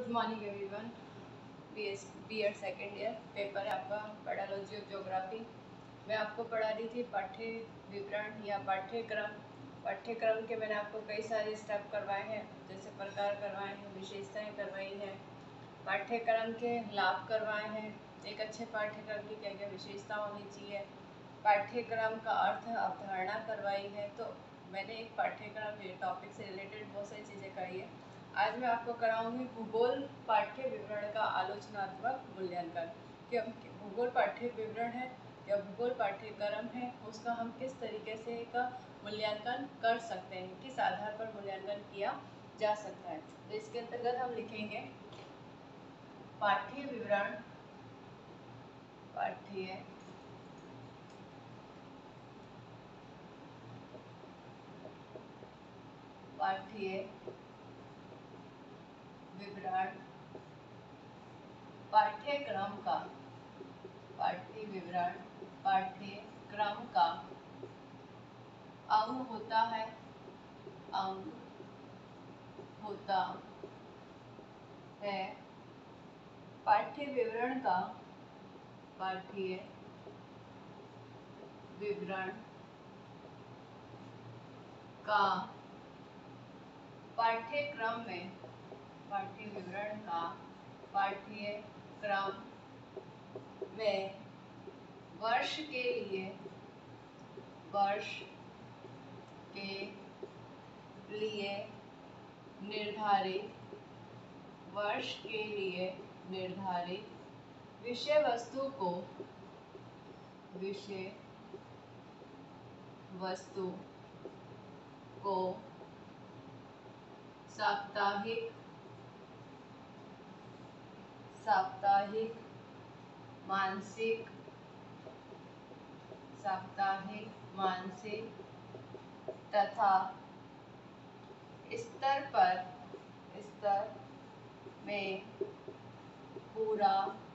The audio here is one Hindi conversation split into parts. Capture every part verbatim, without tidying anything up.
Morning everyone. B S B Ed second year paper है आपका पेडालॉजी ऑफ ज्योग्राफी। मैं आपको पढ़ा रही थी पाठ्य विवरण या पाठ्यक्रम। पाठ्यक्रम के मैंने आपको कई सारे स्टेप करवाए हैं, जैसे प्रकार करवाए हैं, विशेषताएं करवाई हैं, पाठ्यक्रम के लाभ करवाए हैं, एक अच्छे पाठ्यक्रम की क्या क्या विशेषता होनी चाहिए, पाठ्यक्रम का अर्थ अवधारणा करवाई है। तो मैंने एक पाठ्यक्रम टॉपिक से रिलेटेड बहुत सारी चीज़ें कराई है। आज मैं आपको कराऊंगी भूगोल पाठ्य विवरण का आलोचनात्मक मूल्यांकन कि हम भूगोल पाठ्य विवरण है या भूगोल पाठ्यक्रम है, उसका हम किस तरीके से का मूल्यांकन कर सकते हैं, किस आधार पर मूल्यांकन किया जा सकता है। तो इसके अंतर्गत हम लिखेंगे पाठ्य विवरण, पाठ्य पाठ्य विवरण पाठ्यक्रम का पाठ्य विवरण पाठ्यक्रम का अंग होता है अंग होता है पाठ्य विवरण का पाठ्य विवरण का पाठ्यक्रम में पाठ्य विवरण का पाठ्यक्रम में वर्ष के लिए वर्ष के लिए निर्धारित वर्ष के लिए निर्धारित विषय वस्तु को विषय वस्तु को साप्ताहिक साप्ताहिक मानसिक साप्ताहिक मानसिक तथा स्तर पर स्तर में पूरा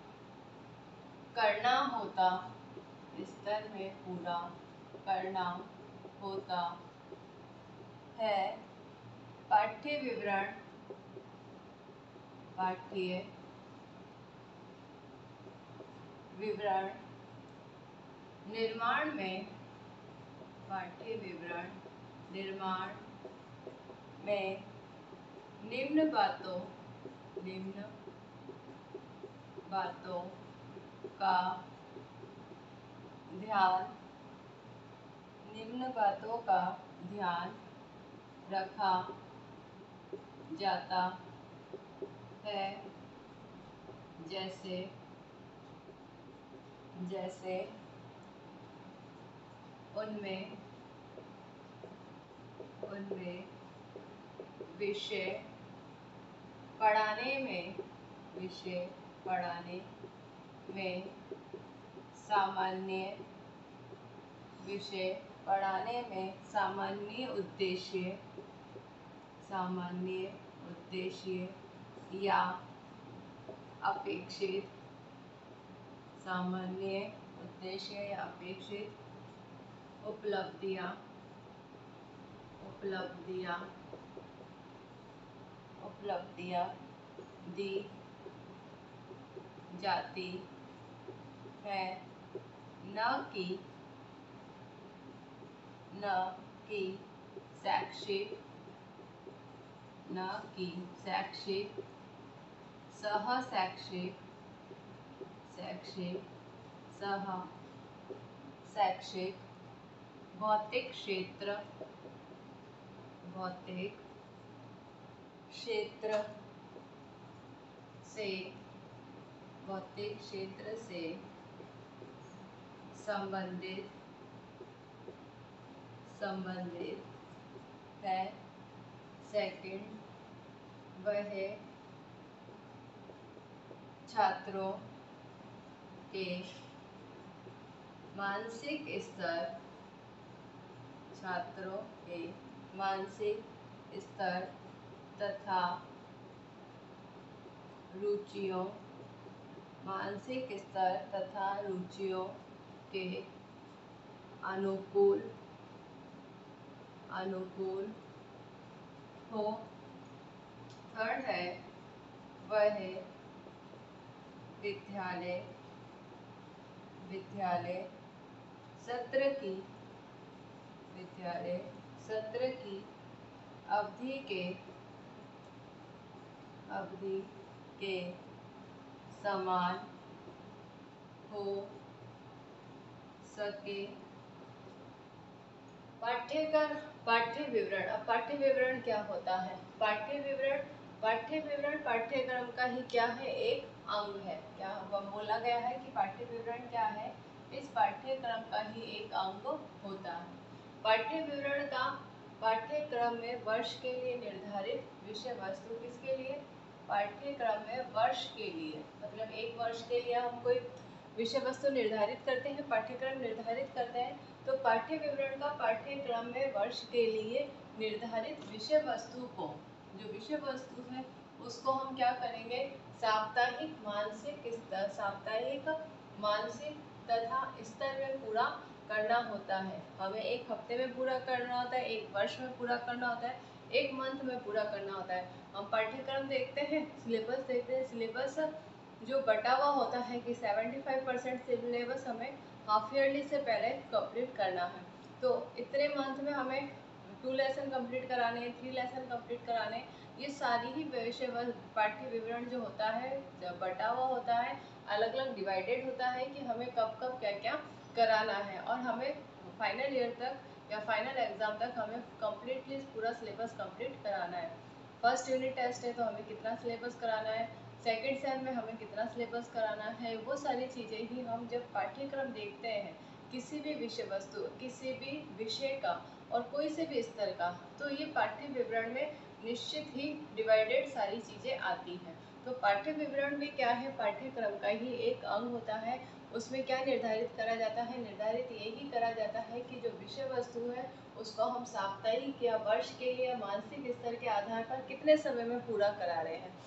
करना होता स्तर में पूरा करना होता है। पाठ्य विवरण पाठ्य विवरण निर्माण में पाठ्य विवरण निर्माण में निम्न बातों निम्न बातों का ध्यान निम्न बातों का ध्यान रखा जाता है, जैसे जैसे उनमें उनमें विषय पढ़ाने में विषय पढ़ाने में सामान्य विषय पढ़ाने में सामान्य उद्देश्य सामान्य उद्देश्य या अपेक्षित सामान्य उद्देश्य या अपेक्षित उपलब्धियां उपलब्धियां उपलब्धियां दी जाती है, न कि न कि शैक्षिक न कि शैक्षिक सह शैक्षिक शैक्षिक सह शैक्षिक भौतिक क्षेत्र भौतिक क्षेत्र से भौतिक क्षेत्र से संबंधित संबंधित है। सेकंड, वह छात्रों के मानसिक स्तर छात्रों के मानसिक स्तर तथा रुचियों मानसिक स्तर तथा रुचियों के अनुकूल अनुकूल हो। थर्ड है वह विद्यालय विद्यालय सत्र की विद्यालय सत्र की अवधि के अवधि के समान हो सके। पाठ्यक्रम पाठ्य विवरण। अब पाठ्य विवरण क्या होता है? पाठ्य विवरण पाठ्य विवरण पाठ्यक्रम का ही क्या है? एक अंग है। क्या बोला गया है कि पाठ्य विवरण क्या है? इस पाठ्यक्रम का ही एक अंग होता है। पाठ्य विवरण का पाठ्यक्रम में वर्ष के लिए निर्धारित विषय वस्तु किसके लिए? पाठ्यक्रम में वर्ष के लिए, मतलब एक वर्ष के लिए हम कोई विषय वस्तु निर्धारित करते हैं, पाठ्यक्रम निर्धारित करते हैं, तो पाठ्य विवरण का पाठ्यक्रम में वर्ष के लिए निर्धारित विषय वस्तु को, जो विषय वस्तु है उसको हम क्या करेंगे? साप्ताहिक मानसिक स्तर साप्ताहिक मानसिक तथा स्तर में पूरा करना होता है। हमें एक हफ्ते में पूरा करना होता है, एक वर्ष में पूरा करना होता है, एक मंथ में पूरा करना होता है। हम पाठ्यक्रम देखते हैं, सिलेबस देखते हैं, सिलेबस जो बटा हुआ होता है कि पचहत्तर परसेंट सिलेबस हमें हाफ ईयरली से पहले कंप्लीट करना है। तो इतने मंथ में हमें टू लेसन कंप्लीट कराने हैं, थ्री लेसन कंप्लीट कराने, ये सारी ही विषय पाठ्य विवरण जो होता है जब बटा हुआ होता है, अलग अलग डिवाइडेड होता है कि हमें कब कब क्या क्या कराना है, और हमें फाइनल ईयर तक या फाइनल एग्जाम तक हमें कम्प्लीटली पूरा सिलेबस कंप्लीट कराना है। फर्स्ट यूनिट टेस्ट है तो हमें कितना सिलेबस कराना है, सेकेंड सेम में हमें कितना सिलेबस कराना है, वो सारी चीज़ें ही हम जब पाठ्यक्रम देखते हैं किसी भी विषय वस्तु, किसी भी विषय का और कोई से भी स्तर का, तो ये पाठ्य विवरण में निश्चित ही डिवाइडेड सारी चीज़ें आती हैं। तो पाठ्य विवरण भी क्या है? पाठ्यक्रम का ही एक अंग होता है। उसमें क्या निर्धारित करा जाता है? निर्धारित यही करा जाता है कि जो विषय वस्तु है उसको हम साप्ताहिक या वर्ष के लिए मानसिक स्तर के आधार पर कितने समय में पूरा करा रहे हैं।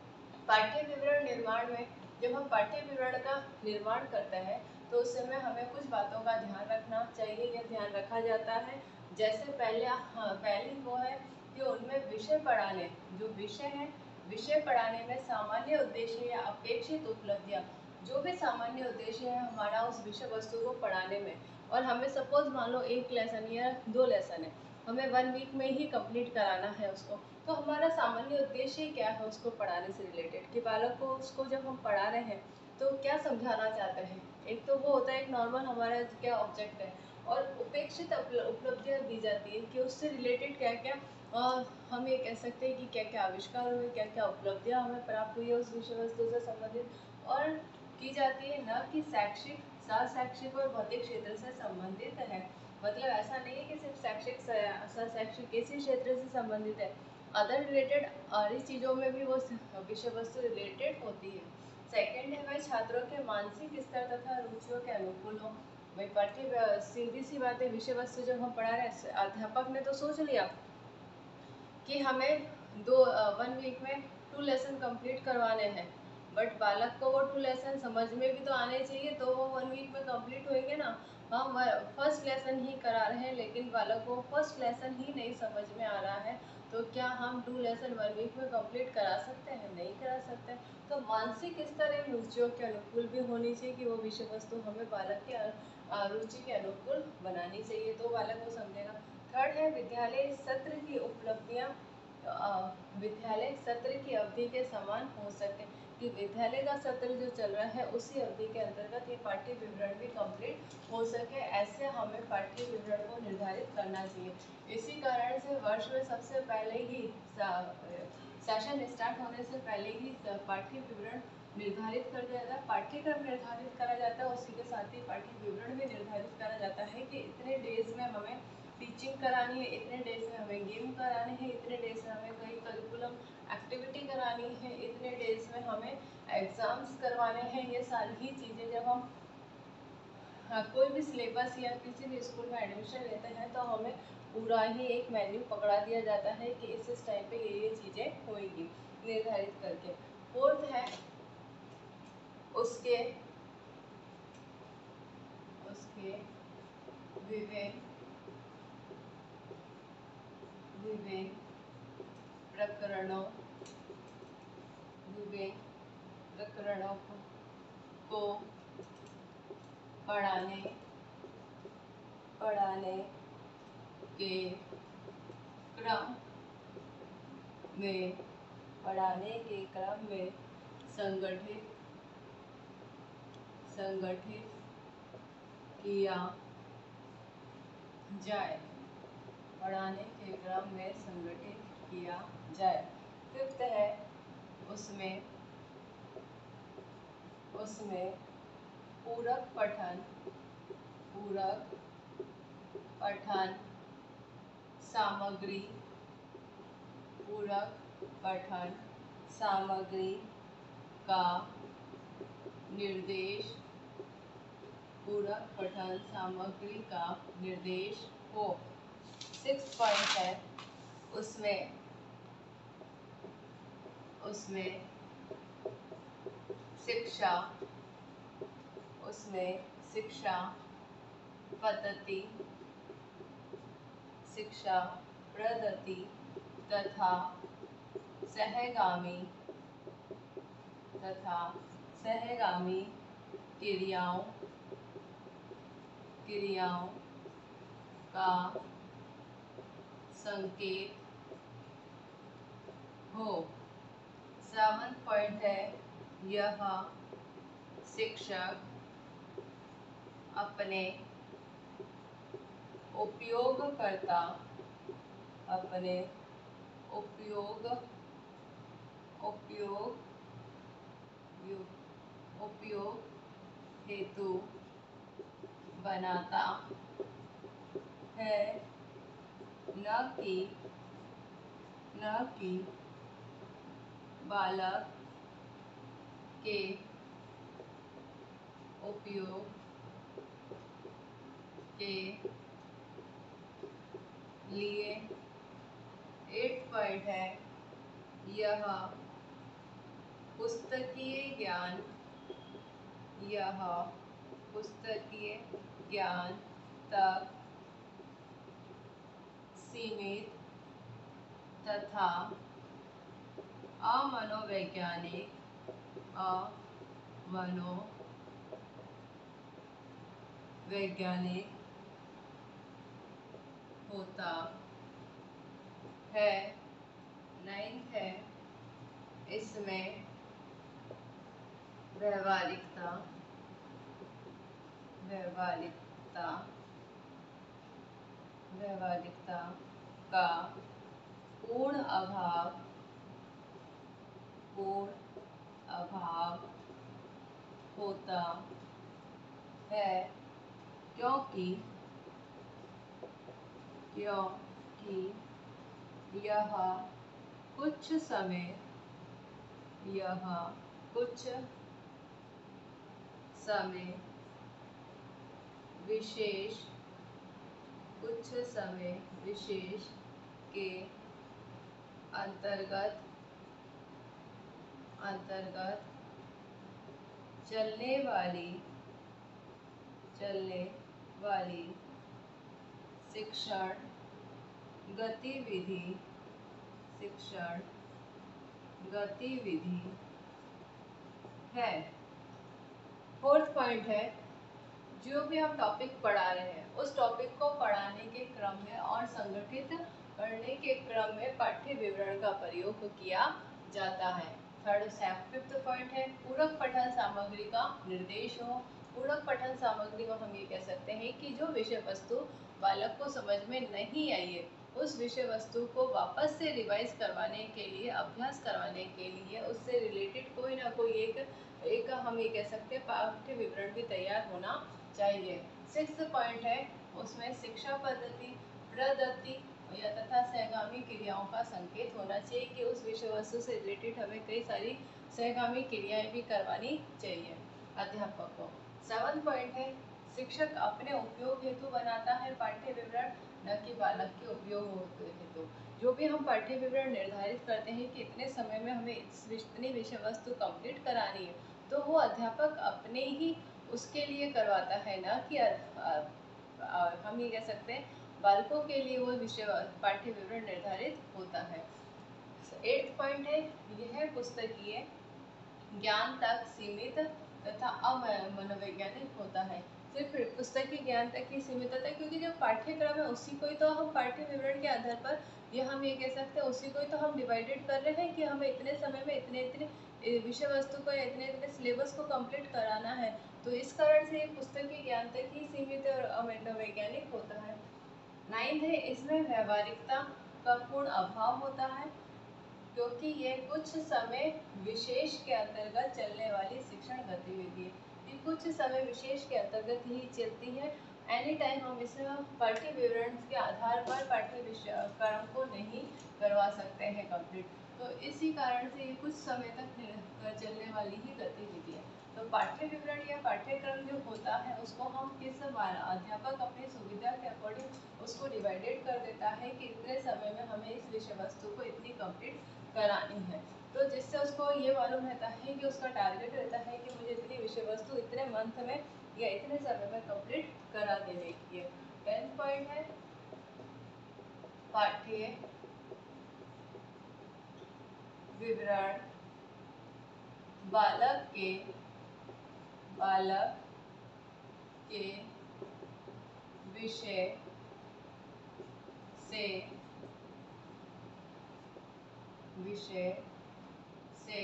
पाठ्य विवरण निर्माण में जब हम पाठ्य विवरण का निर्माण करते हैं तो उस समय हमें कुछ बातों का ध्यान रखना चाहिए या ध्यान रखा जाता है। जैसे पहले हाँ पहली वो है कि उनमें विषय पढ़ाने, जो विषय है विषय पढ़ाने में सामान्य उद्देश्य या अपेक्षित उपलब्धियाँ, जो भी सामान्य उद्देश्य है हमारा उस विषय वस्तु को पढ़ाने में, और हमें सपोज मान लो एक लेसन या दो लेसन है, हमें वन वीक में ही कंप्लीट कराना है उसको, तो हमारा सामान्य उद्देश्य क्या है उसको पढ़ाने से रिलेटेड, कि बालक को उसको जब हम पढ़ा रहे हैं तो क्या समझाना चाहते हैं। एक तो वो होता है एक नॉर्मल हमारा क्या ऑब्जेक्ट है, और उपेक्षित उपलब्धियाँ दी जाती है कि उससे रिलेटेड क्या क्या और हम ये कह सकते हैं कि क्या क्या आविष्कार हुए, क्या क्या उपलब्धियाँ हमें प्राप्त हुई है उस विषय वस्तु से संबंधित और की जाती है, न कि शैक्षिक साथ शैक्षिक और भौतिक क्षेत्र से संबंधित है। मतलब ऐसा नहीं है कि सिर्फ शैक्षिक शैक्षिक इसी क्षेत्र से संबंधित है, अदर रिलेटेड और इस चीज़ों में भी वो विषय वस्तु रिलेटेड होती है। सेकंड है वह छात्रों के मानसिक स्तर तथा रुचियों के अनुकूल हो। भाई पाठ्य सीधी सी बात है, विषय वस्तु जब हम पढ़ा रहे हैं, अध्यापक ने तो सोच लिया कि हमें दो वन वीक में टू लेसन कंप्लीट करवाने हैं, बट बालक को वो टू लेसन समझ में भी तो आने चाहिए, तो वो वन वीक में कंप्लीट होंगे ना। हम फर्स्ट लेसन ही करा रहे हैं लेकिन बालक को फर्स्ट लेसन ही नहीं समझ में आ रहा है, तो क्या हम टू लेसन वन वीक में कंप्लीट करा सकते हैं? नहीं करा सकते। तो मानसिक स्तर एवं रुचियों के अनुकूल भी होनी चाहिए कि वो विषय वस्तु हमें बालक के रुचि के अनुकूल बनानी चाहिए, तो बालक वो समझेगा। थर्ड है विद्यालय सत्र की उपलब्धियाँ विद्यालय सत्र की अवधि के समान हो सके, कि विद्यालय का सत्र जो चल रहा है उसी अवधि के अंतर्गत ये पाठ्य विवरण भी कंप्लीट हो सके, ऐसे हमें पाठ्य विवरण को निर्धारित करना चाहिए। इसी कारण से वर्ष में सबसे पहले ही सेशन स्टार्ट होने से पहले ही पाठ्य विवरण निर्धारित कर दिया जाता है, पाठ्यक्रम निर्धारित करा जाता है, उसी के साथ ही पाठ्य विवरण भी निर्धारित करा जाता है कि इतने डेज में हमें टीचिंग करानी है, इतने डेज में हमें गेम कराने हैं, इतने डेज में हमें कई करिकुलम एक्टिविटी करानी है, इतने डेज में हमें एग्ज़ाम्स करवाने हैं। ये सारी ही चीज़ें जब हम हाँ, कोई भी सिलेबस या किसी भी स्कूल में एडमिशन लेते हैं तो हमें पूरा ही एक मेन्यू पकड़ा दिया जाता है कि इस इस टाइम पे ये ये चीज़ें होंगी निर्धारित करके। फोर्थ है उसके उसके विवेक विवेक प्रकरणों विवेक प्रकरणों को पढ़ाने पढ़ाने के क्रम में पढ़ाने के क्रम में संगठित संगठित किया जाए पढ़ाने के क्रम में संगठित किया जाए। फिफ्थ है उसमें उसमें पूरक पठन पूरक पठन सामग्री पूरक पठन सामग्री का निर्देश पूरक पठन सामग्री का निर्देश हो। सिक्स पॉइंट है उसमें उसमें शिक्षा उसमें शिक्षा पद्धति शिक्षा पद्धति तथा सहगामी तथा सहगामी क्रियाओं क्रियाओं का संकेत हो। सेवन पॉइंट है यह शिक्षक अपने उपयोगकर्ता अपने उपयोग उपयोग उपयोग हेतु बनाता है न कि न कि बालक के उपयोग के लिए। एट पॉइंट है यह पुस्तकीय ज्ञान यह पुस्तकीय ज्ञान तक सीमित तथा अमनोवैज्ञानिक अमनोवैज्ञानिक होता है। नाइन्थ है इसमें व्यवहारिकता व्यवहारिकता व्यवहारिकता का पूर्ण अभाव पूर्ण अभाव होता है क्योंकि क्योंकि यह कुछ समय यह कुछ समय विशेष कुछ समय विशेष के अंतर्गत अंतर्गत चलने वाली चलने वाली शिक्षण गतिविधि शिक्षण गतिविधि है। फोर्थ पॉइंट है जो भी हम टॉपिक पढ़ा रहे हैं उस टॉपिक को पढ़ाने के क्रम में और संगठित करने के क्रम में पाठ्य विवरण का प्रयोग किया जाता है। थर्ड फिफ्थ पॉइंट है पूरक पठन सामग्री का निर्देश हो। पूरक पठन सामग्री में हम ये कह सकते हैं कि जो विषय वस्तु बालक को समझ में नहीं आई है उस विषय वस्तु को वापस से रिवाइज करवाने के लिए अभ्यास करवाने के लिए उससे रिलेटेड कोई ना कोई एक एक हम ये कह सकते हैं पाठ्य विवरण भी तैयार होना चाहिए। सिक्स्थ पॉइंट है उसमें शिक्षा पद्धति पद्धति या तथा सहगामी क्रियाओं का संकेत होना चाहिए कि उस विषय वस्तु से रिलेटेड हमें कई सारी सहगामी क्रियाएं भी करवानी चाहिए अध्यापक को। सेवन पॉइंट है शिक्षक अपने उपयोग हेतु बनाता है पाठ्य विवरण न कि बालक के उपयोग हेतु। जो भी हम पाठ्य विवरण निर्धारित करते हैं कि इतने समय में हमें इतनी विषय वस्तु कंप्लीट करानी है तो वो अध्यापक अपने ही उसके लिए करवाता है ना कि हम ये कह सकते हैं बालकों के लिए वो विषय पाठ्य विवरण निर्धारित होता है। एट्थ पॉइंट है यह पुस्तकीय ज्ञान तक सीमित तथा अमनोवैज्ञानिक होता है। सिर्फ पुस्तकीय ज्ञान तक ही सीमित होता है, क्योंकि जो पाठ्यक्रम है उसी को ही तो हम पाठ्य विवरण के आधार पर ये हम ये कह सकते हैं उसी को ही तो हम डिवाइडेड कर रहे हैं कि हमें इतने समय में इतने इतने विषय वस्तु को या इतने इतने सिलेबस को कंप्लीट कराना है। तो इस कारण से ये पुस्तकीय ज्ञान तक ही सीमित और अमनोवैज्ञानिक होता है। नाइन्थ है, इसमें व्यवहारिकता का पूर्ण अभाव होता है, क्योंकि ये कुछ समय विशेष के अंतर्गत चलने वाली शिक्षण गतिविधि है। ये कुछ समय विशेष के अंतर्गत ही चलती है। एनी टाइम हम इसमें पाठ्य विवरण के आधार पर पाठ्य विषय क्रम को नहीं करवा सकते हैं कंप्लीट। तो इसी कारण से ये कुछ समय तक चलने वाली ही गतिविधि है। तो पाठ्य विवरण या पाठ्यक्रम जो होता है उसको हम किस अध्यापक अपनी सुविधा के अकॉर्डिंग उसको डिवाइडेड कर देता है कि इतने समय में हमें इस विषय वस्तु को इतनी कंप्लीट करानी है। तो जिससे उसको ये मालूम रहता है कि उसका टारगेट रहता है कि मुझे इतनी विषय वस्तु इतने मंथ में या इतने समय में कंप्लीट करा देने की है। टेंथ पॉइंट है पाठ्य विवरण बालक के बालक के विषय से विषय से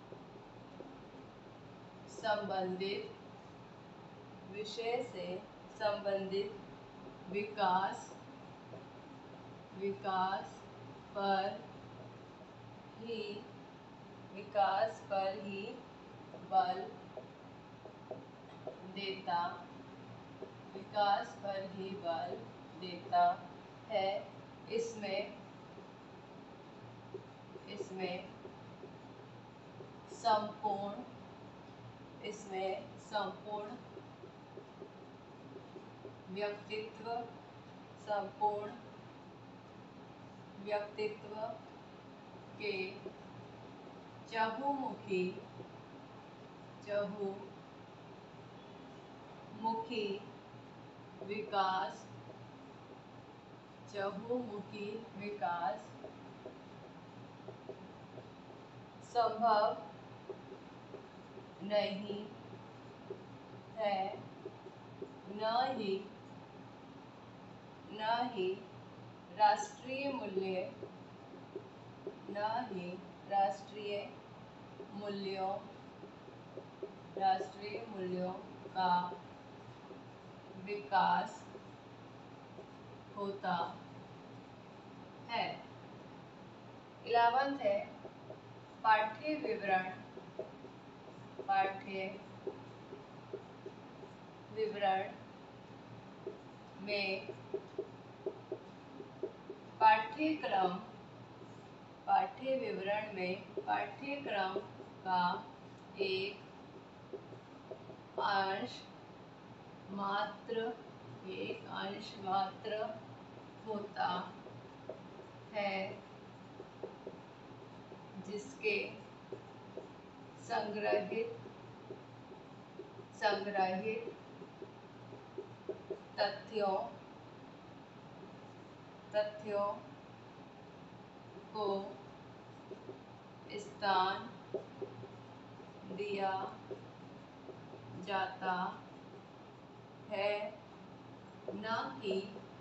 संबंधित विषय से संबंधित विकास विकास पर ही विकास पर ही बल देता विकास पर ही बल देता है। इसमें इसमें संपूर्ण इसमें संपूर्ण व्यक्तित्व संपूर्ण व्यक्तित्व के चहुमुखी चहुमुखी विकास चहुमुखी विकास संभव नहीं है, न ही न ही राष्ट्रीय मूल्य न ही राष्ट्रीय मूल्यों राष्ट्रीय मूल्यों का विकास होता है। इलेवेंथ है पाठ्य विवरण पाठ्य विवरण में पाठ्यक्रम पाठ्य विवरण में पाठ्यक्रम का एक अंश मात्र एक अंश मात्र होता है, जिसके संग्रहित संग्रहित तथ्यों तथ्यों को स्थान दिया जाता है, न कि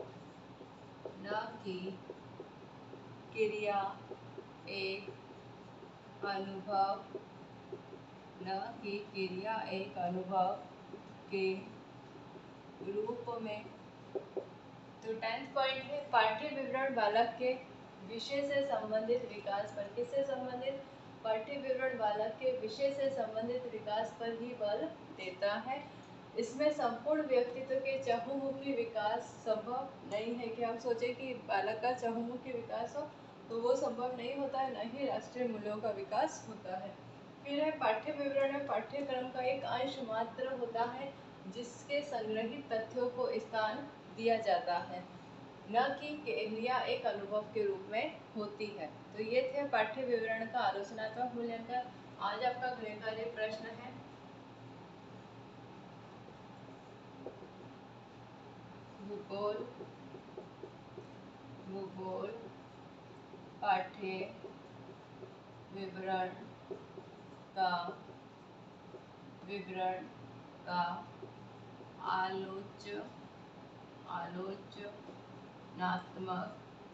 न कि क्रिया एक अनुभव न कि क्रिया एक अनुभव के रूप में। तो टेंथ पॉइंट है पाठ्य विवरण बालक के विषय से संबंधित विकास पर किससे संबंधित पाठ्य विवरण बालक के विषय से संबंधित विकास पर ही बल देता है। इसमें संपूर्ण व्यक्तित्व के चहुमुखी विकास संभव नहीं है कि हम सोचे कि बालक का चहुमुखी विकास हो, तो वो संभव नहीं होता है, न ही राष्ट्रीय मूल्यों का विकास होता है। फिर है पाठ्य विवरण में पाठ्यक्रम का एक अंश मात्र होता है, जिसके संग्रहित तथ्यों को स्थान दिया जाता है, न कि क्रिया एक अनुभव के रूप में होती है। तो ये थे पाठ्य विवरण का आलोचनात्मक मूल्यांकन। आज आपका गृह कार्य प्रश्न है भूगोल भूगोल पाठ्य विवरण का विवरण का आलोच आलोचनात्मक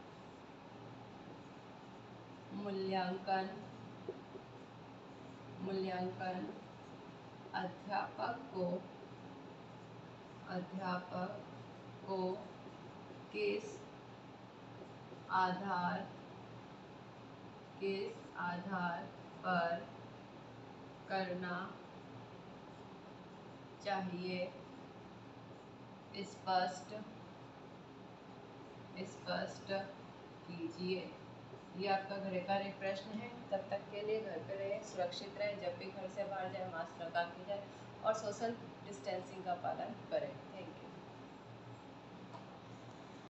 मूल्यांकन मूल्यांकन अध्यापक को अध्यापक को किस आधार किस आधार पर करना चाहिए स्पष्ट स्पष्ट कीजिए। ये आपका घरे का एक प्रश्न है। तब तक के लिए घर पे रहें, सुरक्षित रहें। जब भी घर से बाहर जाए मास्क लगा के जाए और सोशल डिस्टेंसिंग का पालन करें। Thank you.